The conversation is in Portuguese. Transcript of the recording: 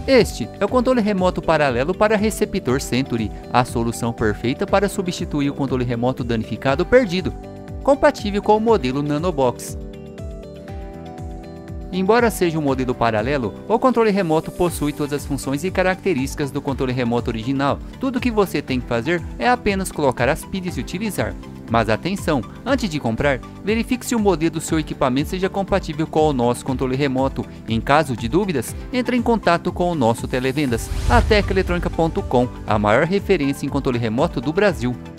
Este é o controle remoto paralelo para receptor Century, a solução perfeita para substituir o controle remoto danificado ou perdido, compatível com o modelo Nanobox. Embora seja um modelo paralelo, o controle remoto possui todas as funções e características do controle remoto original. Tudo que você tem que fazer é apenas colocar as pilhas e utilizar. Mas atenção, antes de comprar, verifique se o modelo do seu equipamento seja compatível com o nosso controle remoto. Em caso de dúvidas, entre em contato com o nosso televendas, a teclaeletronica.com, a maior referência em controle remoto do Brasil.